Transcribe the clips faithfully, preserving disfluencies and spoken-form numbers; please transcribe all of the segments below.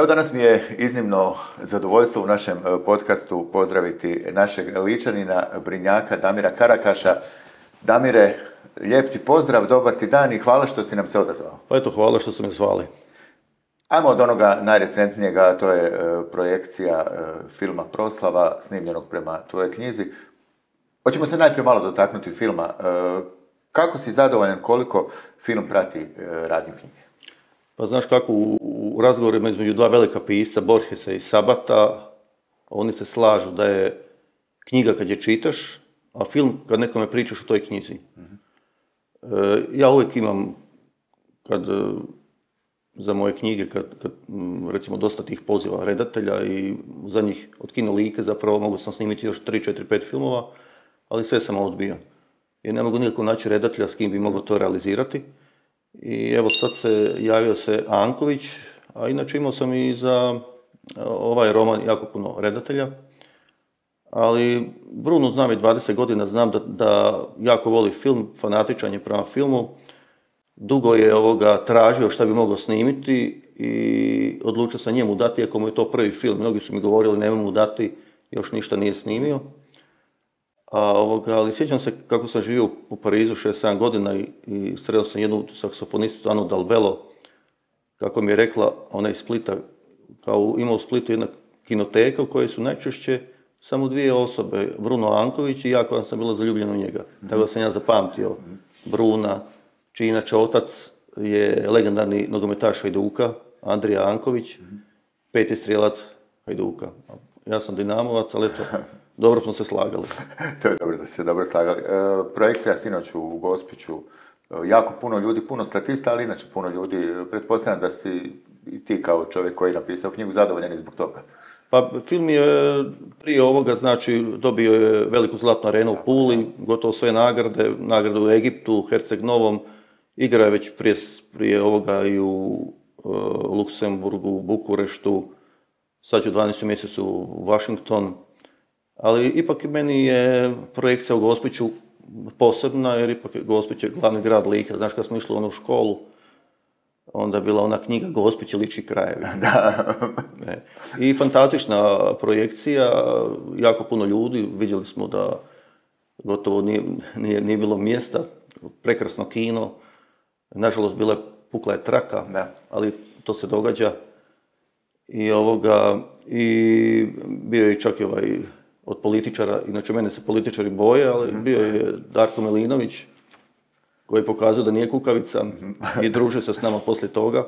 Evo danas mi je iznimno zadovoljstvo u našem podcastu pozdraviti našeg Ličanina, Brinjaka, Damira Karakaša. Damire, lijep ti pozdrav, dobar ti dan i hvala što si nam se odazvao. Pa eto, hvala što ste me zvali. Ajmo od onoga najrecentnijega, a to je e, projekcija e, filma Proslava, snimljenog prema tvojoj knjizi. Hoćemo se najprije malo dotaknuti filma. E, kako si zadovoljan koliko film prati e, radnju knjige? Pa znaš kako, u, u razgovorima između dva velika pisca, Borgesa i Sabata, oni se slažu da je knjiga kad je čitaš, a film kad nekome pričaš o toj knjizi. Mm-hmm. E, ja uvijek imam, kad za moje knjige, kad, kad recimo dosta tih poziva redatelja i za njih od Kino Like zapravo mogu sam snimiti još tri, četiri, pet filmova, ali sve sam odbio. Jer ne mogu nikako naći redatelja s kim bi mogao to realizirati. I evo sad se javio se Anković, a inače imao sam i za ovaj roman jako puno redatelja. Ali Brunu znam već dvadeset godina, znam da, da jako voli film, fanatičan je prema filmu. Dugo je ovoga tražio šta bi mogao snimiti i odlučio sam njemu dati, iako mu je to prvi film. Mnogi su mi govorili nemoj mu dati, još ništa nije snimio. A, ovoga, ali sjećam se kako sam živio u Parizu šest sedam godina i, i sreo sam jednu saksofonisticu Anu Dalbello, kako mi je rekla, ona iz Splita, kao ima u Splitu jedna kinoteka u kojoj su najčešće samo dvije osobe, Bruno Anković i ja koja sam bila zaljubljena u njega. Mm-hmm. Tako da sam ja zapamtio Bruna, čiji inače otac je legendarni nogometaš Hajduka, Andrija Anković, mm-hmm. peti strijelac Hajduka. Ja sam Dinamovac, ali eto, dobro smo se slagali. To je dobro da ste se dobro slagali. E, projekcija sinoć u Gospiću, e, jako puno ljudi, puno statista, ali inače puno ljudi. Pretpostavljam da si i ti kao čovjek koji je napisao knjigu zadovoljan i zbog toga. Pa film je prije ovoga, znači, dobio je veliku zlatnu arenu u Puli, gotovo sve nagrade, nagrade u Egiptu, Herceg Novom, igra je već prije, prije ovoga i u e, Luksemburgu, Bukureštu, sad ću u dvanaestom mjesecu u Washington, ali ipak meni je projekcija u Gospiću posebna, jer ipak je Gospić je glavni grad Like. Znaš, kad smo išli u onu školu, onda je bila ona knjiga Gospić i lični krajevi. Da. I fantastična projekcija, jako puno ljudi, vidjeli smo da gotovo nije, nije, nije bilo mjesta, prekrasno kino, nažalost bila je pukla je traka, da. Ali to se događa. I ovoga, i bio je čak i ovaj od političara, inače mene se političari boje, ali mm-hmm. bio je Darko Milinović, koji pokazuje da nije kukavica mm-hmm. i druže se s nama poslije toga.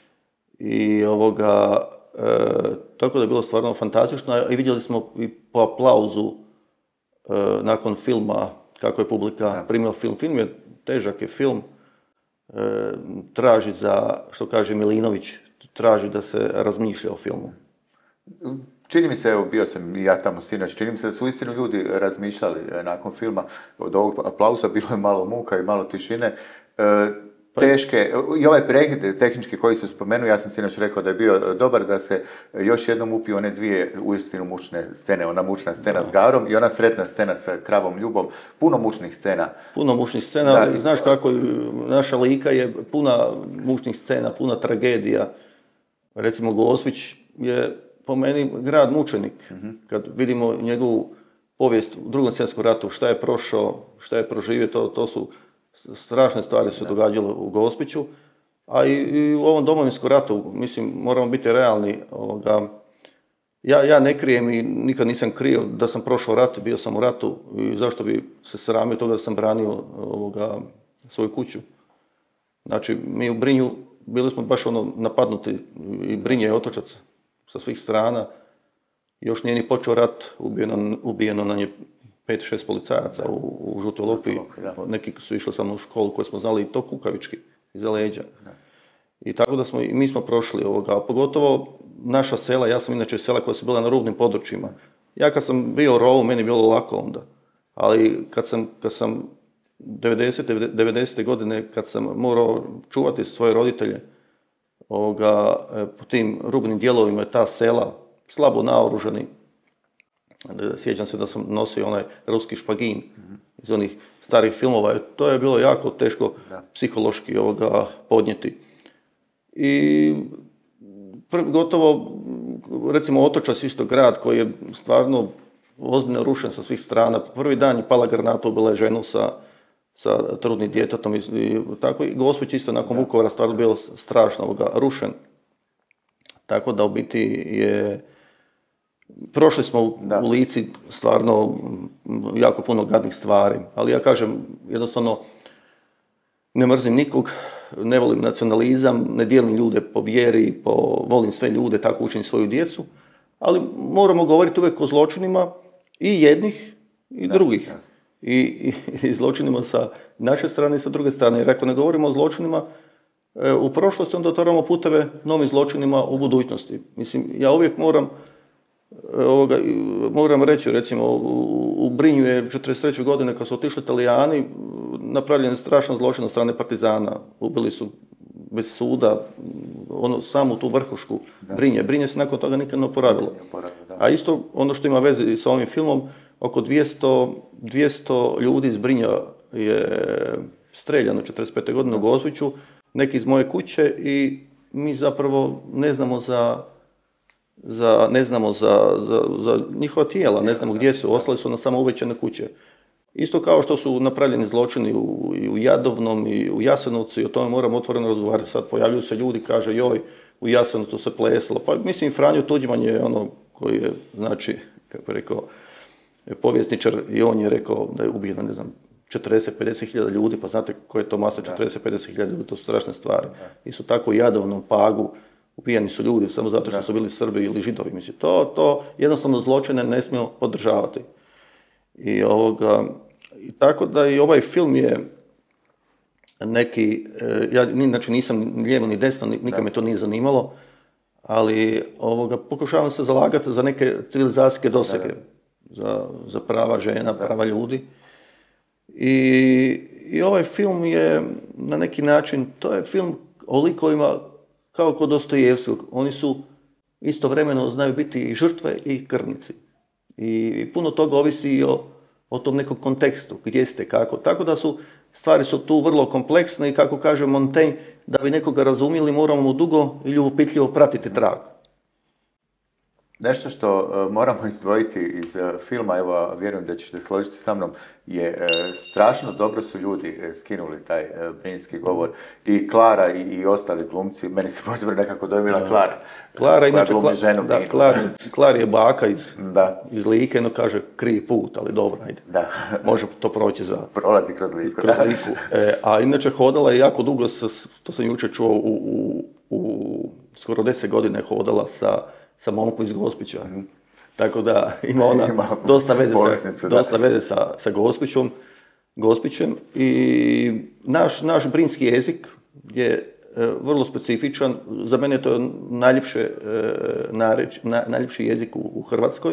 I ovoga, e, tako da je bilo stvarno fantastično i vidjeli smo i po aplauzu e, nakon filma kako je publika primila film. Film je težak je film, e, traži za, što kaže Milinović, traži da se razmišlja o filmu. Čini mi se, evo bio sam i ja tamo sinoć, čini mi se da su istinu ljudi razmišljali nakon filma. Od ovog aplauza bilo je malo muka i malo tišine. E, teške, i ovaj projekt tehnički koji se spomenuo, ja sam sinoć rekao da je bio dobar, da se još jednom upiju one dvije uistinu mučne scene, ona mučna scena da. S Garom i ona sretna scena sa kravom Ljubom, puno mučnih scena. Puno mučnih scena, da, ali znaš kako, naša Lika je puna mučnih scena, puna tragedija. Recimo Gospić je po meni grad mučenik. Mm-hmm. Kad vidimo njegovu povijest u drugom svjetskom ratu, šta je prošao, šta je proživio, to, to su strašne stvari se događale u Gospiću, a i, i u ovom domovinskom ratu, mislim, moramo biti realni. Ovoga, ja, ja ne krijem i nikad nisam krio da sam prošao rat, bio sam u ratu i zašto bi se sramio toga da sam branio ovoga, svoju kuću. Znači, mi u Brinju bili smo baš ono napadnuti i Brinje je otočac sa svih strana. Još nije ni počeo rat, ubijeno, ubijeno nam je pet šest policajaca u, u Žutoj Lokvi. Neki su išli samo u školu koju smo znali i to kukavički, iza leđa. Da. I tako da smo, mi smo prošli ovoga, a pogotovo naša sela, ja sam inače sela koja su bila na rubnim područjima. Ja kad sam bio u rovu, meni je bilo lako onda. Ali kad sam, kad sam devedesete, devedesete godine, kad sam morao čuvati svoje roditelje, ovoga, po tim rubnim dijelovima ta sela, slabo naoružani. Sjećam se da sam nosio onaj ruski špagin mm-hmm. iz onih starih filmova. To je bilo jako teško da. psihološki ovoga podnijeti. I gotovo, recimo Otočac isto grad koji je stvarno ozbiljno rušen sa svih strana. Prvi dan je pala granata, ubila je ženu sa, sa trudnim djetetom i, i tako. I Gospić isto nakon da. Vukovara stvarno bio strašno ovoga, rušen. Tako da u biti je... Prošli smo u, u Lici stvarno jako puno gadnih stvari, ali ja kažem jednostavno ne mrzim nikog, ne volim nacionalizam, ne dijelim ljude po vjeri, po, volim sve ljude, tako učim svoju djecu, ali moramo govoriti uvijek o zločinima i jednih i da, drugih. I, i, i zločinima sa naše strane i sa druge strane. Jer ako ne govorimo o zločinima e, u prošlosti, onda otvaramo puteve novim zločinima u budućnosti. Mislim, ja uvijek moram Ovoga, moram reći, recimo, u, u Brinju je četrdeset treće godine kad su otišli Italijani, napravljen je strašan zločin od strane partizana. Ubili su bez suda ono, samu tu vrhušku da. Brinje. Brinje se nakon toga nikad ne oporavilo. A isto ono što ima veze sa ovim filmom, oko dvjesto, dvjesto ljudi iz Brinja je streljano četrdeset pete godine u Gospiću, neki iz moje kuće i mi zapravo ne znamo za Za, ne znamo za, za, za njihova tijela, ne znamo gdje su, ostali su na samo uvećane kuće. Isto kao što su napravljeni zločini u, i u Jadovnom i u Jasenovcu i o tome moramo otvoreno razgovarati. Sad pojavljuju se ljudi, kaže joj, u Jasenovcu se plesalo. Pa mislim, Franjo Tuđman je ono koji je, znači, kako je rekao, je povjesničar i on je rekao da je ubijeno, ne znam, četrdeset do pedeset hiljada ljudi, pa znate koje je to masa četrdeset do pedeset hiljada ljudi, to su strašne stvari. Isto tako u Jadovnom, Pagu, ubijani su ljudi samo zato što su bili Srbi ili Židovi. Mislim, to, to jednostavno zločine ne smijemo podržavati. I, ovoga, i tako da i ovaj film je neki, ja inače nisam lijevo ni desno, nikad me to nije zanimalo, ali ovoga, pokušavam se zalagati za neke civilizacijske dosege, za, za prava žena, prava ljudi. I, i ovaj film je na neki način, to je film o likovima kao kod Dostojevskog. Oni su istovremeno znaju biti i žrtve i krvnici. I, i puno toga ovisi i o, o tom nekom kontekstu, gdje ste, kako. Tako da su, stvari su tu vrlo kompleksne i kako kaže Montaigne, da bi nekoga razumjeli moramo mu dugo i ljubopitljivo pratiti trag. Nešto što uh, moramo izdvojiti iz uh, filma, evo vjerujem da ćete složiti sa mnom, je uh, strašno dobro su ljudi uh, skinuli taj uh, brinjski govor. I Klara i, i ostali glumci, meni se posebno nekako dojmila Klara. Klara, inače, Kla, ženu da, Klar, Klar je baka iz, da. iz Like, no kaže krivi put, ali dobro, ajde. Da. Može to proći za... Prolazi kroz Liku. Kroz Liku. E, a inače hodala je jako dugo, sa, to sam jučer čuo, u, u, u skoro deset godina je hodala sa sa momkom iz Gospića. Mm. Tako da ima ona ima dosta veze, sa, dosta veze sa, sa Gospićom, Gospićem. I naš, naš brinjski jezik je e, vrlo specifičan. Za mene je to najljepše, e, nareč, na, najljepši jezik u, u Hrvatskoj.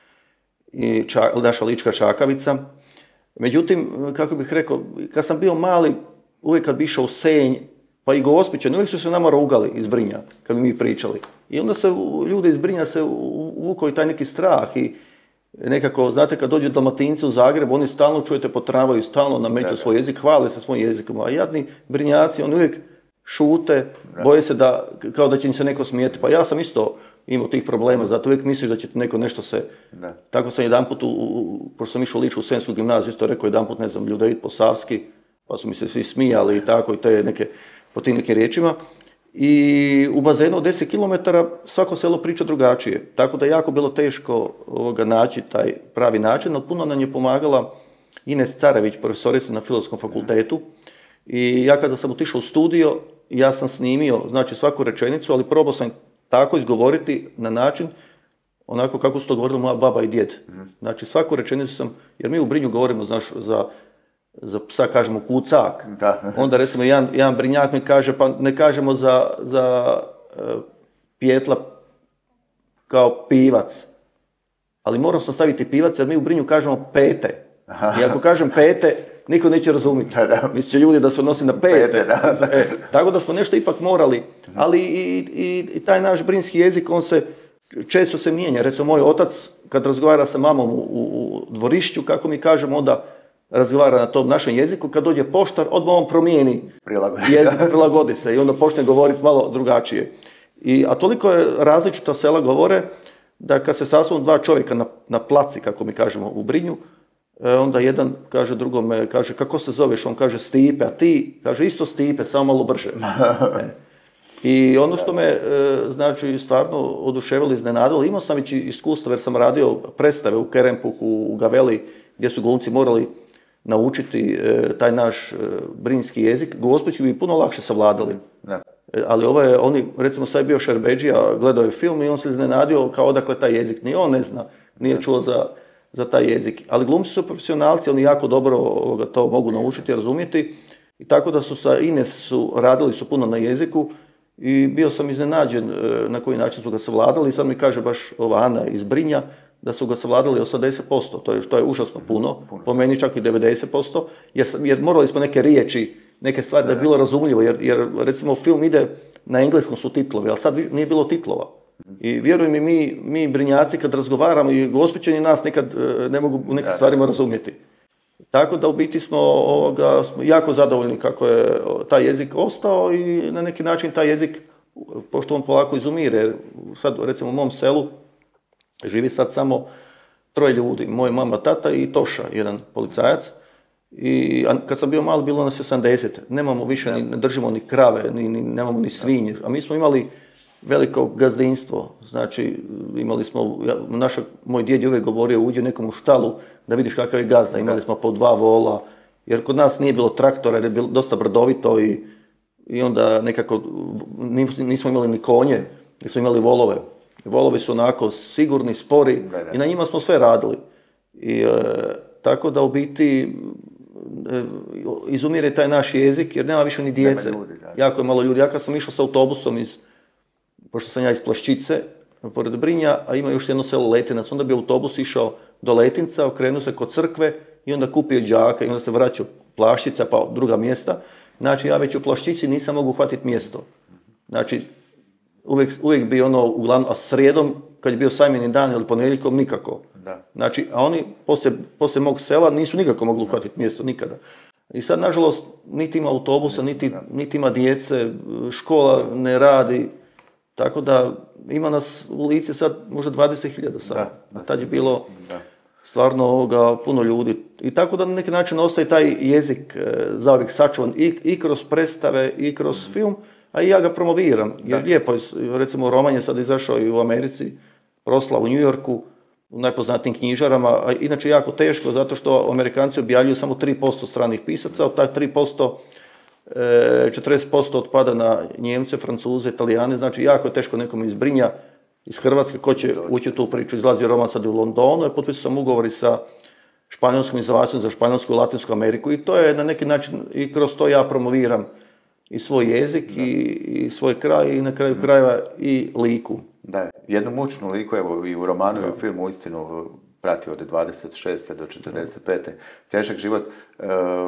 I ča, naša lička čakavica. Međutim, kako bih rekao, kad sam bio mali, uvijek kad bi išao u Senj, pa i Gospićani, uvijek su se nama rugali iz Brinja, kad bi mi pričali. I onda se ljudi iz Brinja se uvukao i taj neki strah i nekako, znate, kad dođu Dalmatinci u Zagreb, oni stalno, čujete, potravaju, stalno nameću svoj jezik, hvale se svojim jezikom, a jadni Brinjaci, oni uvijek šute, boje se da, kao da će im se neko smijeti. Pa ja sam isto imao tih problema, zato uvijek misliš da će neko nešto se... Ne. Tako sam jedan put, pošto sam išao u Ličku u Sensku gimnaziju, isto rekao jedan put, ne znam, Ljudevit Posavski, pa su mi se svi smijali i tako, i te neke, po tim nekim riječima. I u bazenu od deset kilometara svako selo priča drugačije. Tako da je jako bilo teško ovoga, naći taj pravi način, ali puno nam je pomagala Ines Carević, profesorica na Filozofskom fakultetu. I ja kada sam otišao u studio, ja sam snimio, znači, svaku rečenicu, ali probao sam tako izgovoriti na način onako kako su to govorili moja baba i djed. Znači, svaku rečenicu sam, jer mi u Brinju govorimo, znaš, za... za psa kažemo kucak, da. Onda recimo jedan, jedan Brinjak mi kaže, pa ne kažemo za, za uh, Pijetla kao pivac, ali moram sam staviti pivac jer mi u Brinju kažemo pete. Aha. I ako kažem pete, niko neće razumjeti. Mislit će ljudi da se odnosi na pete. pete da. E, tako da smo nešto ipak morali, ali i, i, i taj naš brinjski jezik, on se često se mijenja. Recimo moj otac, kad razgovara sa mamom u, u, u dvorišću, kako mi kažemo, onda razgovara na tom našem jeziku, kad dođe poštar, odmah on promijeni prilagodi, jezik, prilagodi se i onda počne govoriti malo drugačije. I, a toliko je različita sela govore, da kad se sasvonu dva čovjeka na, na placi, kako mi kažemo, u Brinju, onda jedan kaže drugome, kaže, kako se zoveš? On kaže Stipe, a ti, kaže, isto Stipe, samo malo brže. E. I ono što me, znači, stvarno oduševilo, iznenadilo, imao sam već iskustvo jer sam radio predstave u Kerempuhu, u Gaveli, gdje su glumci morali naučiti taj naš brinjski jezik. Gospići bi puno lakše savladali. Ne. Ali ovo je, oni, recimo sad je bio Šerbedžija, gledao je film i on se iznenadio kao odakle taj jezik. Ni on ne zna, nije čuo za, za taj jezik. Ali glumci su profesionalci, oni jako dobro to mogu naučiti, razumjeti. I tako da su sa Ines su radili su puno na jeziku i bio sam iznenađen na koji način su ga savladali. I sad mi kaže baš ova Ana iz Brinja da su ga savladali osamdeset posto, to je, to je užasno puno, puno, po meni čak i devedeset posto, jer, jer morali smo neke riječi, neke stvari da je bilo razumljivo, jer, jer recimo film ide na engleskom su titlovi, ali sad nije bilo titlova. I vjeruj mi, mi, mi Brinjaci kad razgovaramo i Gospićani nas nekad ne mogu u nekim stvarima razumjeti. Tako da u biti smo, ovoga, smo jako zadovoljni kako je taj jezik ostao i na neki način taj jezik, pošto on polako izumire, jer sad recimo u mom selu živi sad samo troje ljudi, moja mama, tata i Toša, jedan policajac. I kad sam bio mali, bilo nas osamdeset. Nemamo više, ni, ne držimo ni krave, ni, ni, nemamo ni svinje. A mi smo imali veliko gazdinstvo. Znači, imali smo, ja, naša, moj djed je uvijek govorio, uđi nekom u štalu da vidiš kakav je gazda. Imali smo po dva vola, jer kod nas nije bilo traktora, jer je bilo dosta brdovito i, i onda nekako nismo imali ni konje, jer smo imali volove. Volovi su onako sigurni, spori ne, ne. I na njima smo sve radili. I, e, tako da u biti e, izumire taj naš jezik jer nema više ni djece. Ljudi, jako je malo ljudi. Ja kad sam išao s autobusom, iz, pošto sam ja iz Plaščice, pored Brinja, a ima još jedno selo Letinac, onda bi autobus išao do Letinca, okrenuo se kod crkve i onda kupio đaka i onda se vraćao Plaščica pa druga mjesta. Znači ja već u Plaščici nisam mogu uhvatiti mjesto. Znači Uvijek, uvijek bi ono, uglavnom, a srijedom, kad je bio sajmeni dan ili ponedjeljkom, nikako. Da. Znači, a oni poslije, poslije mog sela nisu nikako mogli uhvatiti mjesto, nikada. I sad, nažalost, niti ima autobusa, niti, niti ima djece, škola ne radi, tako da ima nas u Lici sad možda dvadeset hiljada sad. A tad je bilo da. Stvarno ovoga, puno ljudi. I tako da na neki način ostaje taj jezik e, zauvijek sačuvan i, i kroz predstave, i kroz mm. film, a i ja ga promoviram, jer lijepo, recimo roman je sad izašao i u Americi, proslav u New Yorku, u najpoznatijim knjižarama, a inače jako teško, zato što Amerikanci objavljuju samo tri posto stranih pisaca, od taj tri posto, četrdeset posto otpada na Njemce, Francuze, Italijane, znači jako je teško nekom iz Brinja, iz Hrvatske, ko će ući u tu priču, izlazi roman sad u Londonu, i potpisao sam ugovori sa španjolskom izdavačstvom za Španjolsku i Latinsku Ameriku i to je na neki način, i kroz to ja promoviram i svoj jezik i, i svoj kraj i na kraju krajeva i Liku. Da, jednu mučnu Liku, evo i u romanu i u filmu uistinu prati od dvadeset šeste do četrdeset pete težak život. E,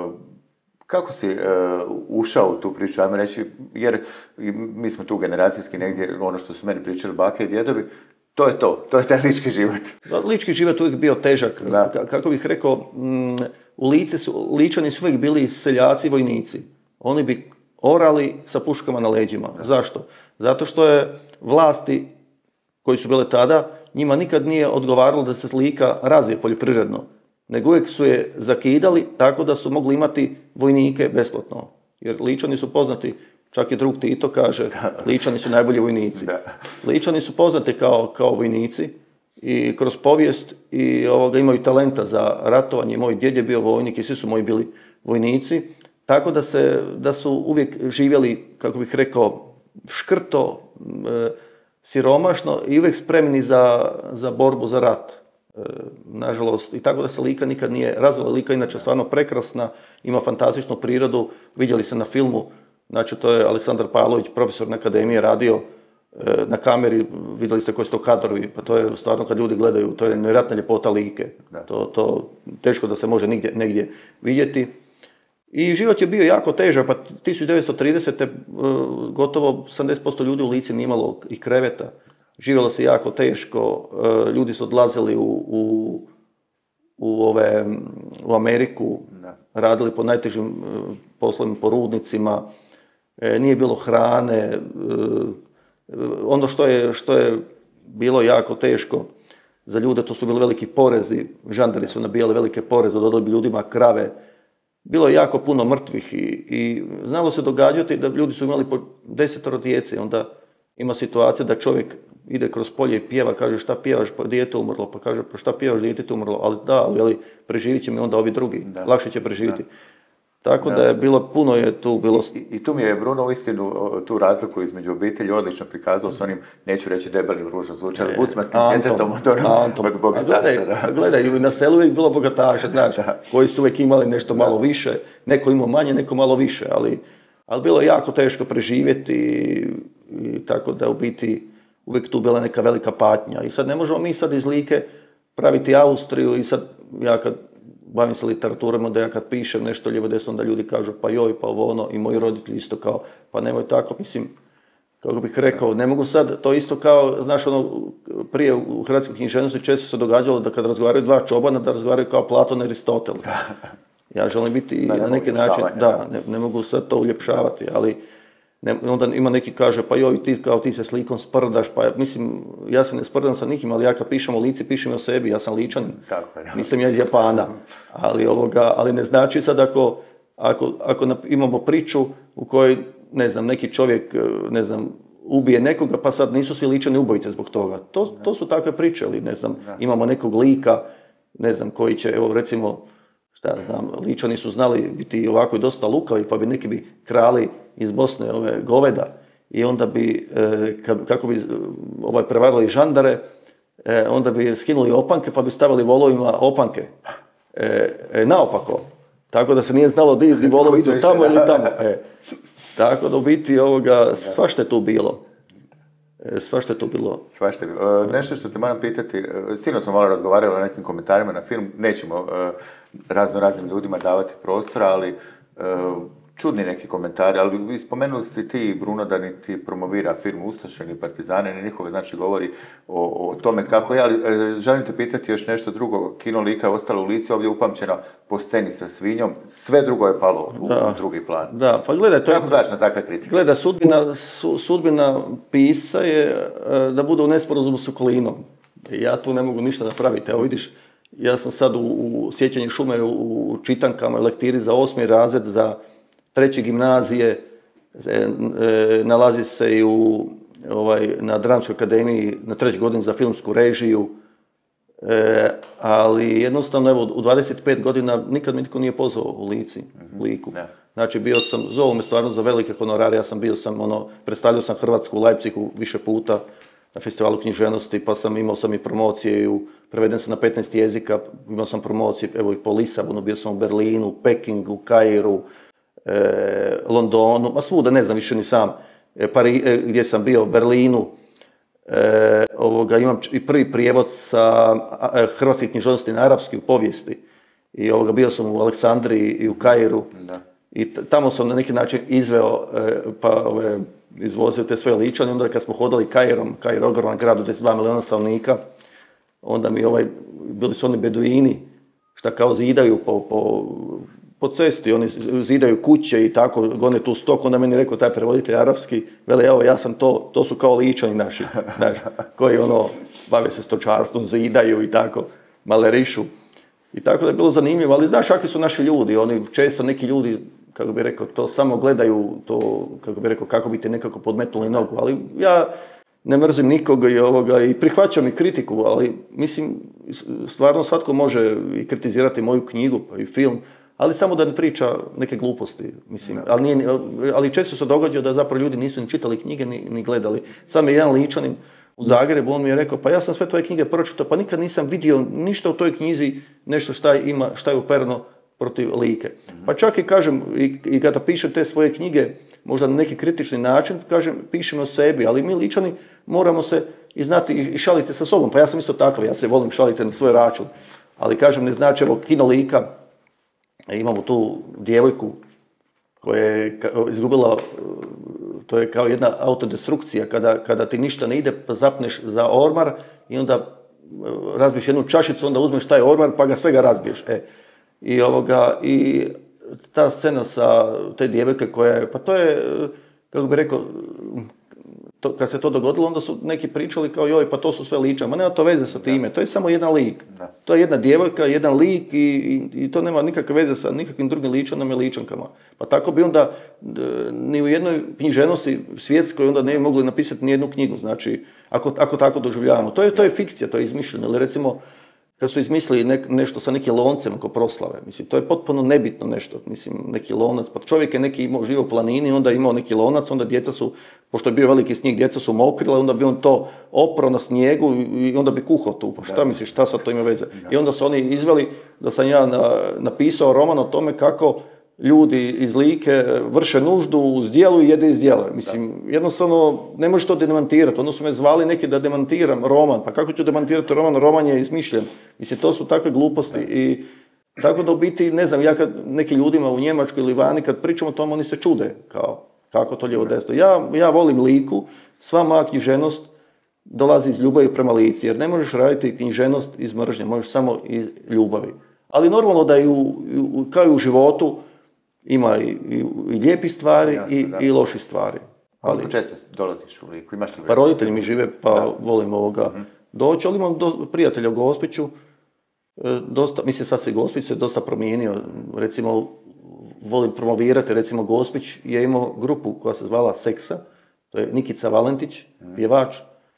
kako si e, ušao u tu priču, ajmo reći, jer mi smo tu generacijski negdje, ono što su meni pričali bake i djedovi, to je to, to je taj lički život. Lički život uvijek bio težak, da. Kako bih rekao, m, u Lici su, Ličani su uvijek bili seljaci i vojnici. Oni bi orali sa puškama na leđima. Da. Zašto? Zato što je vlasti koji su bile tada, njima nikad nije odgovaralo da se Lika razvije poljoprivredno, nego uvijek su je zakidali tako da su mogli imati vojnike besplatno. Jer Ličani su poznati, čak i drug Tito kaže, da. Ličani su najbolji vojnici. Da. Ličani su poznati kao, kao vojnici i kroz povijest i ovoga, imaju talenta za ratovanje. Moj djed je bio vojnik i svi su moji bili vojnici. Tako da, se, da su uvijek živjeli, kako bih rekao, škrto, e, siromašno i uvijek spremni za, za borbu, za rat. E, nažalost, i tako da se Lika nikad nije razvila. Lika inače stvarno prekrasna, ima fantastičnu prirodu, vidjeli se na filmu, znači to je Aleksandar Pavlović, profesor na akademiji, radio e, na kameri, vidjeli ste koji su to kadrovi, pa to je stvarno kad ljudi gledaju, to je nevjerojatna ljepota Like. To, to teško da se može nigdje, negdje vidjeti. I život je bio jako težak, pa tisuću devetsto tridesete gotovo sedamdeset posto ljudi u Lici nije imalo i kreveta. Živjelo se jako teško, ljudi su odlazili u, u, u, ove, u Ameriku, radili po najtežim poslovima, po rudnicima, nije bilo hrane, ono što je, što je bilo jako teško za ljude, to su bili veliki porezi, žandari su nabijali velike poreze, dodali bi ljudima krave. Bilo je jako puno mrtvih i, i znalo se događati da ljudi su imali po desetoro djece. Onda ima situacija da čovjek ide kroz polje i pjeva, kaže šta pjevaš, pa dijete umrlo, pa kaže pa šta pjevaš, dijete umrlo, ali da, ali preživit će mi onda ovi drugi, da. Lakše će preživiti. Da. Tako da. da je bilo, puno je tu bilo... I, i tu mi je Bruno uistinu tu razliku između obitelji odlično prikazao s onim, neću reći debelim ružno zvučali, e, bucmastim djetetom od od bogataša. A gledaj, gledaj, na selu uvijek bilo bogataša, znaš, koji su uvijek imali nešto malo da. više, neko imao manje, neko malo više, ali, ali bilo je jako teško preživjeti i, i tako da u biti uvijek tu bila neka velika patnja. I sad ne možemo mi sad iz Like praviti Austriju i sad ja kad bavim se literaturom, da ja kad pišem nešto lijevo desno, da ljudi kažu pa joj, pa ovo ono, i moji roditelji isto kao, pa nemoj tako, mislim, kako bih rekao, ne mogu sad, to isto kao, znaš, ono, prije u hrvatskoj književnosti često se događalo da kad razgovaraju dva čobana, da razgovaraju kao Platon i Aristotel. Ja želim biti da, na neki način, da, ne, ne mogu sad to uljepšavati, ali ne, onda ima neki kaže, pa joj, ti kao ti se s Likom sprdaš, pa mislim, ja se ne sprdam sa nikim, ali ja kad pišem o Lici, pišem o sebi, ja sam Ličanin, tako je, nisam ja iz Japana, ali, ovoga, ali ne znači sad ako, ako, ako imamo priču u kojoj, ne znam, neki čovjek, ne znam, ubije nekoga, pa sad nisu svi Ličani ubojice zbog toga. To, to su takve priče, ali ne znam, imamo nekog lika, ne znam, koji će, evo recimo, šta ja znam, Ličani su znali biti ovako i dosta lukavi, pa bi neki bi krali iz Bosne ove goveda i onda bi, e, kako bi ovaj, prevarili žandare, e, onda bi skinuli opanke pa bi stavili volovima opanke e, e, naopako. Tako da se nije znalo di, di volovi idu tamo ili tamo. E, tako da u biti ovoga, svašta je tu bilo. E, svašta je tu bilo. Svašta je bilo. E, nešto što te moram pitati, sinoć smo malo razgovarali o nekim komentarima na film, nećemo e, razno raznim ljudima davati prostora, ali e, čudni neki komentari, ali spomenuli ste ti, Bruno, da niti promovira film Ustaše, ni Partizane, ni nikoga, znači govori o, o tome kako je, ali e, želim te pitati još nešto drugo. Kino Lika je ostalo u Lici, ovdje upamćeno po sceni sa svinjom, sve drugo je palo u, da, u drugi plan. Da, pa gledaj, to je... Kako gledaš na takve kritike? Gledaj, sudbina, su, sudbina pisca je e, da bude u nesporazumu s okolinom. Ja tu ne mogu ništa napraviti, evo vidiš, ja sam sad u, u Sjećanju šume, u, u čitankama, u lektiri za osmi razred, za treće gimnazije, e, e, nalazi se i u, ovaj, na Dramskoj akademiji na trećoj godini za filmsku režiju, e, ali jednostavno evo, u dvadeset pet godina nikad me niko nije pozvao u Lici, mm-hmm. u Liku. Yeah. Znači bio sam, zovu me stvarno za velike honorare, ja sam bio sam, ono, predstavljao sam Hrvatsku u Leipzigu više puta na festivalu književnosti, pa sam imao sam i promocije, u, preveden sam na petnaest jezika, imao sam promocije, evo i po Lisabonu, bio sam u Berlinu, Pekingu, Kairu, E, Londonu, ma svuda, ne znam više ni sam, e, Pari, e, gdje sam bio, Berlinu, e, ovoga, imam i prvi prijevod sa a, hrvatske književnosti na arapski u povijesti. I ovoga, bio sam u Aleksandriji i u Kairu. Da. I t- tamo sam na neki način izveo, e, pa ove, izvozio te svoje Ličane. Onda kad smo hodali Kairom, Kair ogroman grad od deset dva milijuna stanovnika, onda mi ovaj, bili su oni beduini, šta kao zidaju po, po po cesti, oni zidaju kuće i tako, gone tu stok, onda meni rekao taj prevoditelj arapski, vele, evo, ja sam to, to su kao Ličani naši, znaš, koji ono, bave se stočarstvom, zidaju i tako, malerišu. I tako da je bilo zanimljivo, ali znaš, kakvi su naši ljudi, oni često neki ljudi, kako bi rekao, to samo gledaju, to, kako bi rekao, kako bi te nekako podmetnuli nogu, ali ja ne mrzim nikoga i ovoga, i prihvaćam i kritiku, ali mislim, stvarno svatko može i kritizirati moju knjigu, pa i film, ali samo da ne priča neke gluposti, mislim, ali, nije, ali često se događa da zapravo ljudi nisu ni čitali knjige, ni, ni gledali. Sam je jedan Ličanin u Zagrebu, on mi je rekao, pa ja sam sve tvoje knjige pročitao, pa nikad nisam vidio ništa u toj knjizi, nešto šta ima, šta je upereno protiv Like. Mm-hmm. Pa čak i kažem, i, i kada piše te svoje knjige, možda na neki kritični način, kažem, pišemo o sebi, ali mi Ličani moramo se i znati i šaliti sa sobom, pa ja sam isto takav, ja se volim šaliti na svoj račun, ali kažem, ne znači, evo, Kino Lika, imamo tu djevojku koja je izgubila, to je kao jedna autodestrukcija, kada, kada ti ništa ne ide, pa zapneš za ormar i onda razbiješ jednu čašicu, onda uzmeš taj ormar pa ga svega razbiješ. E. I, ovoga, i ta scena sa te djevojke koja je, pa to je, kako bi rekao, to, kad se to dogodilo, onda su neki pričali kao joj, pa to su sve ličani. Ma nema to veze sa time, to je samo jedan lik. Da. To je jedna djevojka, jedan lik i, i, i to nema nikakve veze sa nikakvim drugim ličanom i ličankama. Pa tako bi onda ni u jednoj književnosti svjetskoj onda ne bi mogli napisati ni jednu knjigu, znači, ako, ako tako doživljavamo. To je, to je fikcija, to je izmišljeno, ili recimo, kad su izmislili ne, nešto sa nekim loncem oko proslave, mislim, to je potpuno nebitno nešto, mislim, neki lonac, pa čovjek je neki imao, živio u planini, onda je imao neki lonac, onda djeca su, pošto je bio veliki snijeg, djeca su mokrila, onda bi on to oprao na snijegu i onda bi kuhao tu, pa šta misliš, šta sad to ima veze? I onda su oni izveli da sam ja na, napisao roman o tome kako ljudi iz Like vrše nuždu u zdjelu i jede iz zdjela. Mislim, da. Jednostavno, ne možeš to demantirati. Onda su me zvali neki da demantiram roman. Pa kako ću demantirati roman? Roman je izmišljen. Mislim, to su takve gluposti. Da. I tako da u biti, ne znam, ja kad neki ljudima u Njemačkoj ili vani, kad pričam o tom, oni se čude. Kao, kako to lijevo desno. Ja, ja volim Liku. Sva moja književnost dolazi iz ljubavi prema Lici. Jer ne možeš raditi književnost iz mržnje. Možeš samo iz ljubavi. Ali normalno da i u, u, kao i u životu ima i, i, i lijepih stvari. Jasne, i, i loših stvari. Koliko često dolaziš u Liku? Imaš li pa roditelji mi žive, pa da. Volim ovoga uh-huh. doći, ali imam do, prijatelja u Gospiću. Dosta, mislim, sad se Gospić se dosta promijenio. Recimo, volim promovirati, recimo Gospić je imao grupu koja se zvala Seksa. To je Nikica Valentić, uh-huh. pjevač.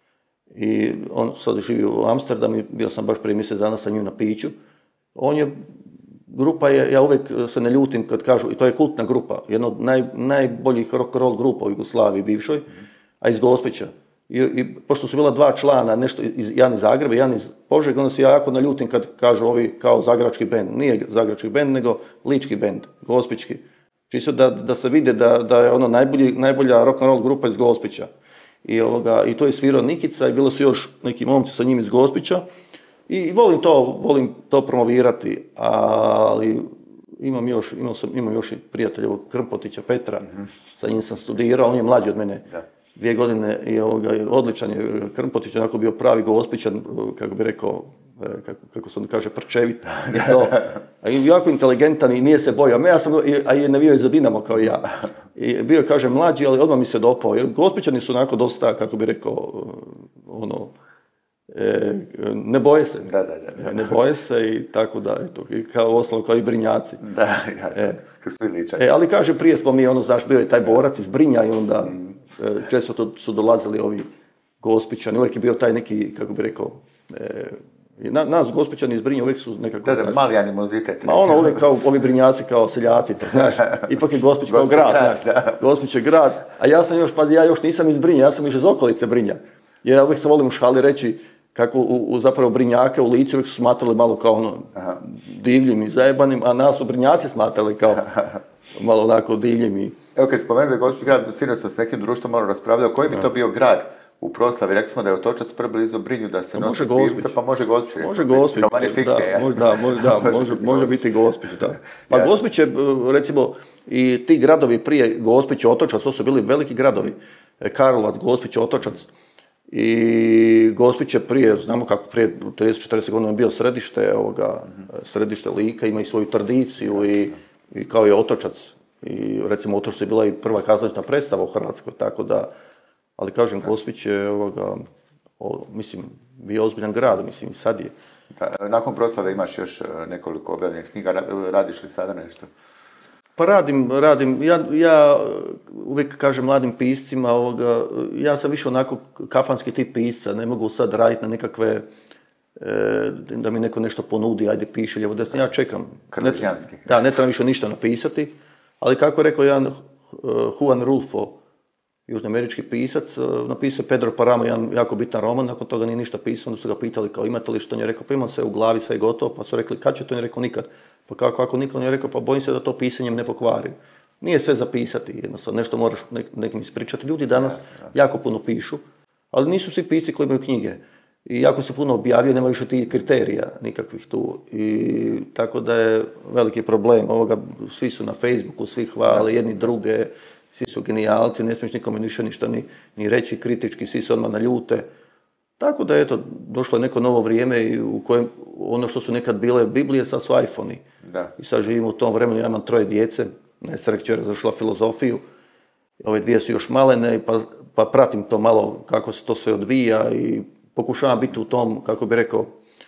I on sad živi u Amsterdamu i bio sam baš prije mjesec dana sa njim na piću. On je grupa je, ja uvijek se ne ljutim kad kažu, i to je kultna grupa, jedna od naj, najboljih rock roll grupa u Jugoslaviji bivšoj, a iz Gospića. I, i pošto su bila dva člana, nešto iz, jedan iz Zagreba, jedan iz Požege, onda se ja jako naljutim kad kažu ovi kao zagrebački bend. Nije zagrebački bend, nego lički bend, gospićki. Čisto da, da se vide da, da je ono najbolji, najbolja rock roll grupa iz Gospića. I, ovoga, i to je svirao Nikica i bilo su još neki momci sa njim iz Gospića. I volim to, volim to promovirati, ali imam još, imam sam, imam još i prijatelja Krmpotića Petra, mm-hmm. sa njim sam studirao, on je mlađi od mene, da. dvije godine i ovoga, odličan je Krmpotić, onako bio pravi Gospićan, kako bi rekao, kako, kako se on kaže, prčevit, i to, a jako inteligentan i nije se bojao, ja sam, a je navijao i za Dinamo kao i ja. I bio je, kaže, mlađi, ali odmah mi se dopao, jer Gospićani su onako dosta, kako bi rekao, ono, E, ne boje se, da, da, da, da. ne boje se i tako da, eto, kao osnovu, kao i Brinjaci. Da, ja sam, e, svi ličani. E, ali kaže, prije smo mi, ono, znaš, bio je taj borac iz Brinja i onda mm. e, često to su dolazili ovi Gospićani, uvijek je bio taj neki, kako bi rekao, e, na, nas Gospićani iz Brinja uvijek su nekako... Da, da, znaš, mali animozitet. Ma ono, uvijek kao ovi Brinjaci, kao seljaci, tako, znaš, ipak je Gospić kao grad, grad da. Gospić je grad, a ja sam još, pazi, ja još nisam iz Brinja, ja sam još iz okolice Brinja, jer ja uvijek se volim u šali reći, kako u, u zapravo Brinjake u Lici uvijek su smatrali malo kao ono Aha. divljim i zajebanim, a nas u Brinjaci smatrali kao malo onako divljim i... Evo kad spomenuli Gospić grad, sinoć sam s nekim društvom malo raspravljao, koji bi to bio grad u proslavi? Rekli smo da je Otočac preblizu Brinju, da se nosi pivca, pa može Gospić. Može Gospić, roman je fikcija, da, može, da, može, da, može, može biti Gospić, da. Pa jasno. Gospić je, recimo, i ti gradovi prije Gospić, Otočac, to su bili veliki gradovi. Karlovac, Gospić, Otočac. I Gospić je prije, znamo kako prije trideset četrdeset godina je bio središte, ovoga, središte Lika, ima i svoju tradiciju i, i kao je Otočac. I recimo Otočac je bila i prva kazališna predstava u Hrvatskoj, tako da, ali kažem, Gospić je, ovoga, o, mislim, bio ozbiljan grad, mislim, i sad je. Da, nakon proslave imaš još nekoliko objavljenih knjiga, radiš li sada nešto? Pa radim, radim, ja, ja uvijek kažem mladim piscima, ovoga, ja sam više onako kafanski tip pisca, ne mogu sad raditi na nekakve, e, da mi neko nešto ponudi, ajde piši, lijevo desno, ja čekam. Krležnjanski. Da, ne trebam više ništa napisati, ali kako je rekao jedan Juan Rulfo, južnoamerički pisac, napisao Pedro Paramo, jedan jako bitan roman, nakon toga nije ništa pisao, onda su ga pitali kao imate li što, on je rekao pa imam sve u glavi, sve je gotovo, pa su rekli kad će to, on je rekao nikad. Pa kako, ako nikad, on je rekao pa bojim se da to pisanjem ne pokvarim. Nije sve zapisati, jednostavno nešto moraš nek, nekim ispričati. Ljudi danas yes, yes. jako puno pišu, ali nisu svi pisci koji imaju knjige. I jako se puno objavio, nema više tih kriterija nikakvih tu. I tako da je veliki problem ovoga, svi su na Facebooku, svi hvale jedni druge, svi su genijalci, ne smiješ nikome ništa ništa ni, ni reći kritički, svi se odmah naljute. Tako da eto, došlo je neko novo vrijeme u kojem ono što su nekad bile Biblije, sad su iPhone-i. Da. I sad živimo u tom vremenu, ja imam troje djece, najstarija kćer je završila filozofiju ove dvije su još malene, pa, pa pratim to malo kako se to sve odvija i pokušavam biti u tom, kako bi rekao,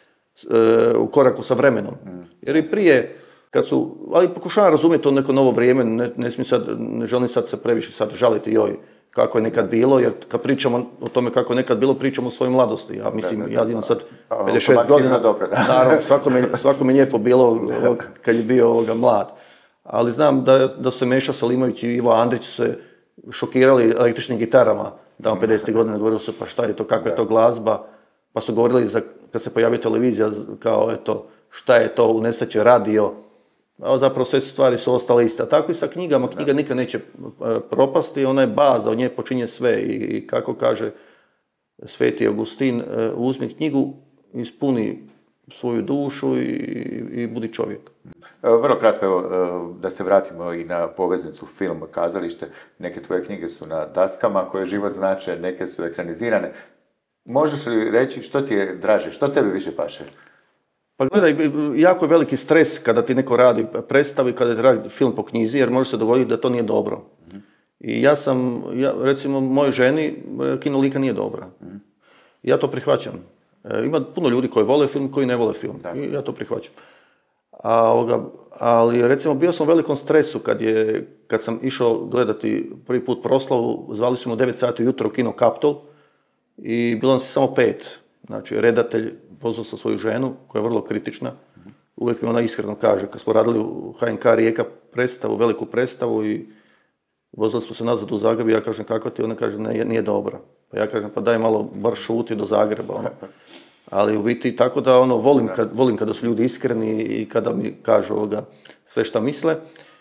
u koraku sa vremenom. Jer i prije, kad su, ali pokušavam razumjeti to neko novo vrijeme, ne, ne, sad, ne želim sad se previše sad žaliti joj kako je nekad bilo, jer kad pričamo o tome kako je nekad bilo, pričamo o svojoj mladosti. Ja mislim, da, da, da, ja imam sad pedeset šest godina, dobro, da. Naravno, svako me, svako me lijepo bilo kad je bio ovoga mlad. Ali znam da, da su se Meša Selimović i Ivo Andrić se šokirali električnim gitarama, tamo pedesetih godina, govorili su pa šta je to, kakva je to glazba, pa su govorili za, kad se pojavio televizija, kao eto, šta je to, uneseće radio, a zapravo sve stvari su ostale iste. A tako i sa knjigama, knjiga nikad neće propasti, ona je baza, od nje počinje sve i kako kaže Sveti Augustin, uzmi knjigu, ispuni svoju dušu i, i budi čovjek. Vrlo kratko, evo, da se vratimo i na poveznicu film, kazalište. Neke tvoje knjige su na daskama koje život znače, neke su ekranizirane. Možeš li reći što ti je draže, što tebi više paše? Pa gledaj, jako je veliki stres kada ti neko radi predstavu i kada ti radi film po knjizi, jer može se dogoditi da to nije dobro. Mm-hmm. I ja sam, ja, recimo, mojoj ženi kino lika nije dobra. Mm-hmm. Ja to prihvaćam. E, ima puno ljudi koji vole film, koji ne vole film. Da. I ja to prihvaćam. A, ovoga, ali recimo bio sam u velikom stresu kad, je, kad sam išao gledati prvi put proslavu, zvali su me u devet sati ujutro u kino Kaptol i bilo nas samo pet. Znači, redatelj, pozvao sam svoju ženu, koja je vrlo kritična. Uvijek mi ona iskreno kaže, kad smo radili u ha en ka Rijeka predstavu, veliku predstavu i vozili smo se nazad u Zagreb, ja kažem kako ti, ona kaže ne, nije dobra. Pa ja kažem pa daj malo, bar šuti do Zagreba. Ono. Ali u biti tako da ono, volim, kad, volim kada su ljudi iskreni i kada mi kažu ovoga, sve šta misle.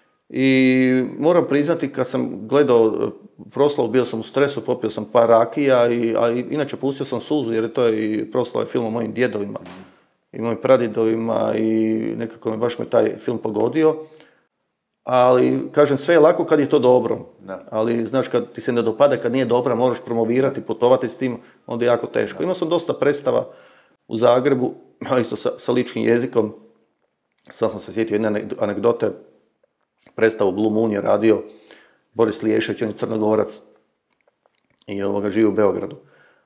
I moram priznati, kad sam gledao proslavu, bio sam u stresu, popio sam par rakija, i, a inače pustio sam suzu jer je to i proslava film o mojim djedovima i mojim pradjedovima i nekako me baš me taj film pogodio. Ali, kažem, sve je lako kad je to dobro. Da. Ali, znaš, kad ti se ne dopada, kad nije dobra, možeš promovirati, putovati s tim, onda je jako teško. Da. Imao sam dosta predstava u Zagrebu, isto sa, sa ličnim jezikom. Sad sam se sjetio jedne anegdote. Predstavu Blue Moon je radio Boris Liješević, on je Crnogorac i ovoga živi u Beogradu.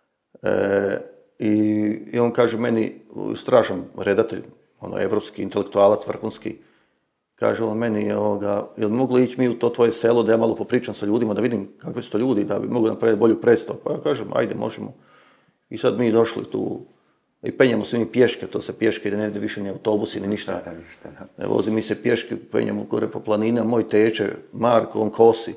E, i, I on kaže meni, strašan redatelj, ono, evropski intelektualac, vrhunski, kaže on meni, ovoga, jel bi mogli ići mi u to tvoje selo da ja malo popričam sa ljudima, da vidim kakvi su to ljudi, da bi mogli napraviti bolju predstavu. Pa ja kažem, ajde, možemo. I sad mi došli tu i penjamo se mi pješke, to se pješke ide, ne ide više ni autobusi, ni ništa. Da, ništa da. Ne vozi mi se pješke, penjamo gore po planina, moj teče, Marko, on kosi.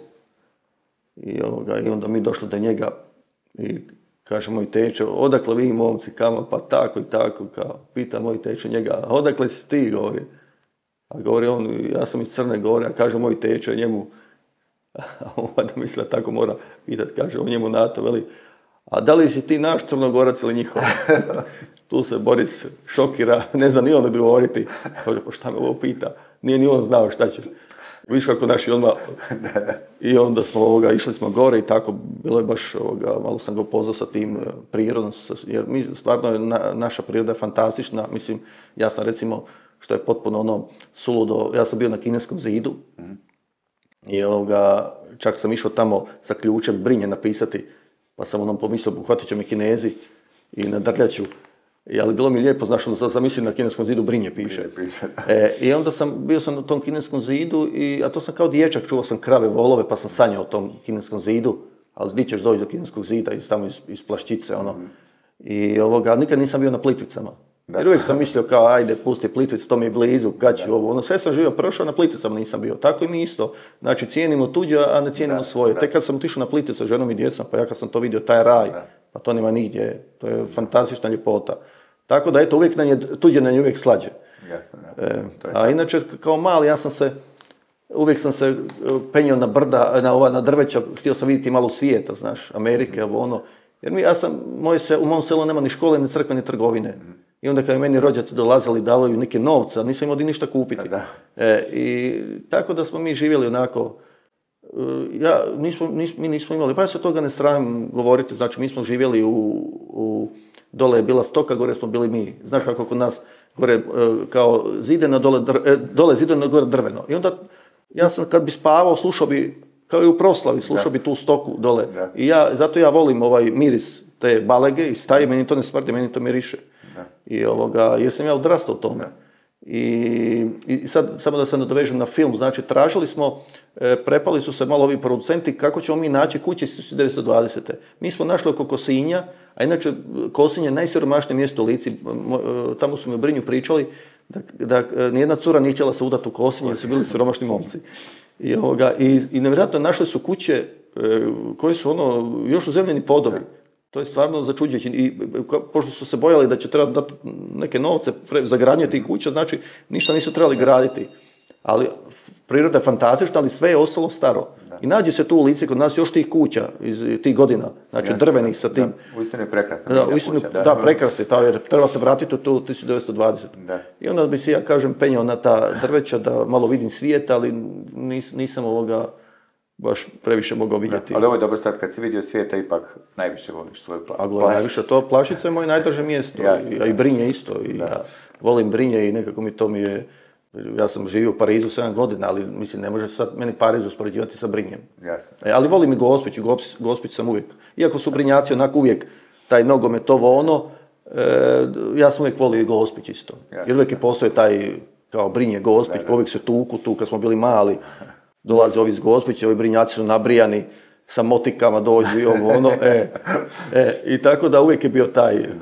I, ovoga, i onda mi došli do njega i kaže moj teče, odakle vi momci, kamo, pa tako i tako, kao, pita moj teče njega, odakle si ti, govori. A govori on, ja sam iz Crne Gore, a kaže moj teče njemu, a on da misle tako mora pitati, kaže on njemu na to, veli, a da li si ti naš Crnogorac ili njihov? Tu se Boris šokira, ne zna ni on odgovoriti. Kaže, pa šta me ovo pita? Nije ni on znao šta će. Viš kako naši odmah... I onda smo ovoga, išli smo gore i tako, bilo je baš, ovoga, malo sam ga upoznao sa tim prirodom, jer mi, stvarno na, naša priroda je fantastična. Mislim, ja sam recimo, što je potpuno ono suludo, ja sam bio na Kineskom zidu mm. i ovoga, čak sam išao tamo sa ključem Brinje napisati, pa sam onom pomislio, uhvatit će me Kinezi i nadrljaću. I, ali bilo mi lijepo, znaš, onda sam mislio na Kineskom zidu Brinje piše. piše. E, I onda sam, bio sam na tom Kineskom zidu, i, a to sam kao dječak, čuvao sam krave, volove, pa sam sanjao o tom Kineskom zidu, ali di ćeš doći do Kineskog zida, iz, tamo iz, iz Plaščice, ono. Mm. I ovoga, nikad nisam bio na Plitvicama. Da. Jer uvijek sam mislio kao, ajde, pusti Plitvice, to mi je blizu, kad ću ovo. Ono, sve sam živio, prošao, na Plitvicama nisam bio. Tako i mi isto. Znači, cijenimo tuđe, a ne cijenimo da, svoje. Da. Tek kad sam otišao na Plitvice sa ženom i djecom, pa ja kad sam to vidio, taj raj, da. Pa to nema nigdje. To je fantastična ljepota. Tako da, eto, uvijek nam je, tuđe nam je uvijek slađe. Jasno, da. E, a inače, kao mali, ja sam se, uvijek sam se penjao na brda, na, ova, na drveća, htio sam vidjeti malo svijeta, znaš, Amerike, mm. ono. Jer mi, ja sam, moje se, u mom selu nema ni škole, ni crkve, ni trgovine. Mm. I onda kad je meni rođaci dolazili, davaju neke novce, nisam imao di ništa kupiti. Da. E, I tako da smo mi živjeli onako, ja, nismo, nis, mi nismo imali, pa ja se toga ne sramim govoriti, znači mi smo živjeli u, u dole je bila stoka, gore smo bili mi. Znaš kako kod nas gore kao zideno, dole, dr, dole zideno, gore drveno. I onda ja sam kad bi spavao, slušao bi kao i u proslavi, slušao bi tu stoku dole. Da. I ja, zato ja volim ovaj miris te balege i staje, meni to ne smrdi, meni to miriše. Da. I ovoga, jer sam ja odrastao tome. Da. I, I sad, samo da se nadovežem na film, znači tražili smo, e, prepali su se malo ovi producenti kako ćemo mi naći kuće iz tisuću devetsto dvadesete. Mi smo našli oko Kosinja, a inače Kosinj je najsiromašnije mjesto u Lici, tamo su mi u Brinju pričali da, da nijedna cura nije htjela se udati u Kosinj jer su bili siromašni momci. I, ovoga, i, i nevjerojatno našli su kuće e, koje su ono, još u zemljeni podovi. To je stvarno začuđujuće. I pošto su se bojali da će trebati dati neke novce za gradnje tih kuća, znači ništa nisu trebali graditi. Ali priroda je fantastična, ali sve je ostalo staro. Da. I nađe se tu u Lici kod nas još tih kuća iz tih godina, znači Jasne, drvenih sa tim. Da, uistinu je prekrasna. Da, uistinu, da, da prekrasna je, jer treba se vratiti u tu tisuću devetsto dvadesetu. Da. I onda bi se, ja kažem, penjao na ta drveća da malo vidim svijet, ali nis, nisam ovoga baš previše mogao vidjeti. Da, ali ovo je dobro sad, kad si vidio svijeta, ipak najviše voliš svoju pla- A gledaj, najviše to, Plašica je moje najdraže mjesto, Jasne, i, a i Brinje isto. I ja volim Brinje i nekako mi to mi je, ja sam živio u Parizu sedam godina, ali mislim, ne može sad meni Pariz uspoređivati sa Brinjem. Jasne. E, ali volim i Gospić, i Gospić, Gospić sam uvijek. Iako su Brinjaci onako uvijek taj nogomet ovo ono, e, ja sam uvijek volio i Gospić isto. Jasne. Jer uvijek i postoje taj, kao Brinje, Gospić, uvijek se tuku tu kad smo bili mali. Dolaze ovi iz Gospića, ovi Brinjaci su nabrijani, sa motikama dođu i ovo ono, e, e, i tako da uvijek je bio taj e,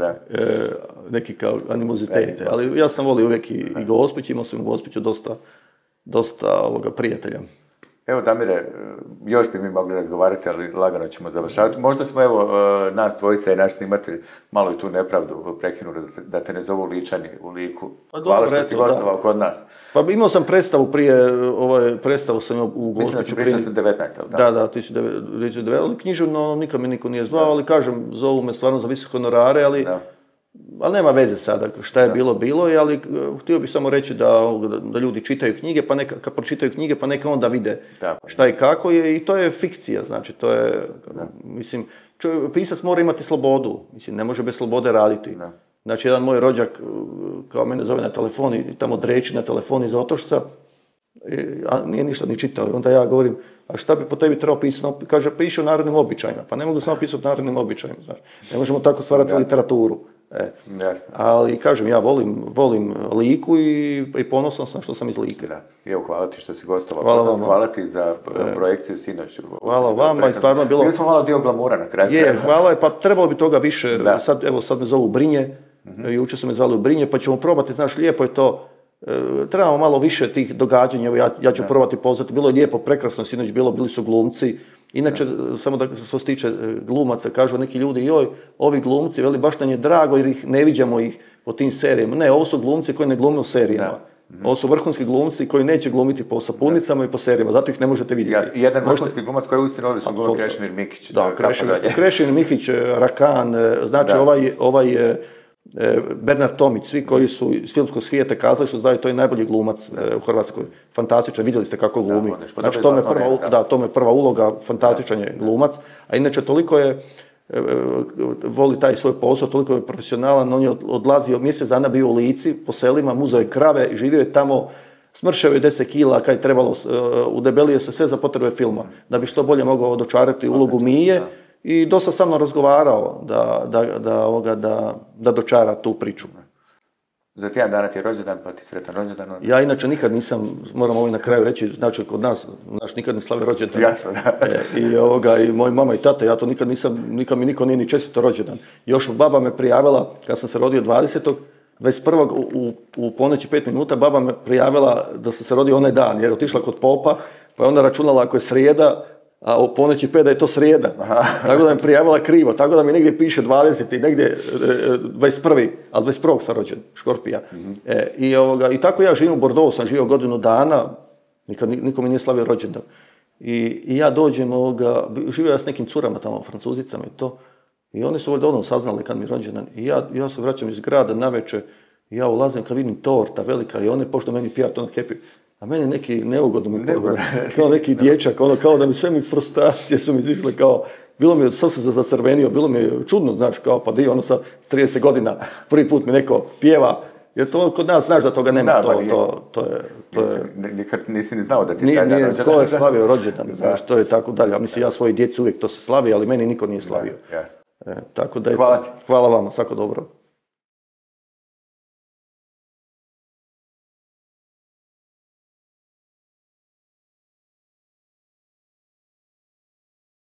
neki kao animozitet, ali ja sam volio uvijek i, i Gospić, imao sam u Gospiću dosta, dosta ovoga prijatelja. Evo Damire, još bi mi mogli razgovarati, ali lagano ćemo završavati. Možda smo, evo, nas dvojica i naš snimatelj malo i tu nepravdu prekinuli, da te ne zovu Ličani u Liku. Pa dobro, hvala što si gostovao kod nas. Pa imao sam predstavu prije, ovaj, predstavu sam u Gospiću. Mislim da si pričao sa devetnaeste. Da, da, tisuću devetsto devedeset, ali književno nikad me niko nije zvao, ali kažem, zovu me stvarno za visoke honorare, ali... Da. Ali nema veze sada šta je da. bilo, bilo je, ali htio bih samo reći da, da ljudi čitaju knjige, pa neka, kad pročitaju knjige, pa neka onda vide da. šta i kako je, i to je fikcija, znači to je, da. mislim, čo, pisac mora imati slobodu, mislim, ne može bez slobode raditi. Da. Znači, jedan moj rođak, kao mene zove na telefon i tamo dreči na telefon iz Otočca, a nije ništa ni čitao, onda ja govorim, a šta bi po tebi trebao pisati? Kaže, piše o narodnim običajima, pa ne mogu samo pisati o narodnim običajima, znači, ne možemo tako stvarati da. literaturu. E. Ali kažem, ja volim, volim Liku i, i ponosan sam što sam iz Like. Da. Evo, hvala ti što si gostovao. Hvala vam. Hvala ti za e. projekciju sinoć. Hvala vama i stvarno bilo... Bili smo malo dio glamura na kraju. Je, hvala, pa trebalo bi toga više. Sad, evo, sad me zovu Brinje, mm-hmm. jučer su me zvali u Brinje, pa ćemo probati, znaš, lijepo je to. E, trebamo malo više tih događanja, evo ja, ja ću da. probati pozvati. Bilo je lijepo, prekrasno sinoć bilo, bili su glumci. Inače, da. samo da, što se tiče glumaca, kažu neki ljudi, joj, ovi glumci, veli, baš nam je drago jer ih ne viđamo ih po tim serijama. Ne, ovo su glumci koji ne glume u serijama. Mm-hmm. Ovo su vrhunski glumci koji neće glumiti po sapunicama da. i po serijama, zato ih ne možete vidjeti. Ja, I jedan vrhunski možete... glumac koji je uistinu odličan, glumi Krešimir Mikić. Da, Krešimir, Krešimir Mikić, Rakan, znači da. ovaj... ovaj Bernard Tomić, svi koji su iz filmskog svijeta kazali što znaju, to je najbolji glumac da. u Hrvatskoj. Fantastičan, vidjeli ste kako glumi. Da, znači, to me prva, da. da, to me prva uloga, fantastičan je glumac. A inače, toliko je, voli taj svoj posao, toliko je profesionalan, on je odlazio, mjesec dana bio u Lici, po selima, muzeo je krave, živio je tamo, smršao je deset kila, kad je trebalo, udebelio se sve za potrebe filma, da bi što bolje mogao dočarati ulogu Mije. I dosta sa mnom razgovarao da, da, da, ovoga, da, da dočara tu priču. Za tjedan dana ti je rođendan, pa ti sretan rođendan. Onda. Ja inače nikad nisam, moram ovo na kraju reći, znači kod nas, naš nikad ne slavi rođendan. Jasno, da. E, I ovoga, i moj mama i tata, ja to nikad nisam, nikad mi niko nije ni čestito rođendan. Još baba me prijavila, kad sam se rodio dvadesetog dvadeset prvog u, u, u ponoći pet minuta, baba me prijavila da sam se rodio onaj dan, jer je otišla kod popa, pa je onda računala ako je srijeda, a u ponoći pet da je to srijeda. Aha. Tako da mi prijavila krivo, tako da mi negdje piše dvadeseti, negdje dvadeset prvi, ali dvadeset prvog sam rođen, Škorpija. Mm-hmm. E, i, ovoga, I tako ja živim u Bordeauxu, sam živio godinu dana, nikad niko mi nije slavio rođendan. I, i ja dođem, ovoga, živio ja s nekim curama tamo, Francuzicama i to, i oni su ovdje odmah saznali kad mi je rođendan. I ja, ja se vraćam iz grada navečer, i ja ulazim kad vidim torta velika i one pošto meni pija to na happy. A meni neki neugodno mi pogledao, kao neki dječak, ono kao da mi sve mi frustracije su mi izišle, kao, bilo mi je, sam se zacrvenio, bilo mi je čudno, znaš, kao, pa di, ono sa trideset godina, prvi put mi neko pjeva, Jer to kod nas, znaš da toga nema, Da, to, ma nije. to, to je... To je... Nisi, nikad nisi ni znao da ti Nije, taj dan nije, rođendan. ko je slavio rođendan, znaš, to je tako dalje. A mislim, ja svoji djeci uvijek to se slavi, ali meni niko nije slavio. Jasno. E, tako da je, Hvala ti. Hvala vama, svako dobro.